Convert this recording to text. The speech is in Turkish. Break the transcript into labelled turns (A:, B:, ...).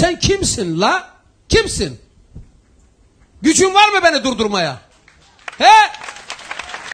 A: Sen kimsin la? Kimsin? Gücün var mı beni durdurmaya? He?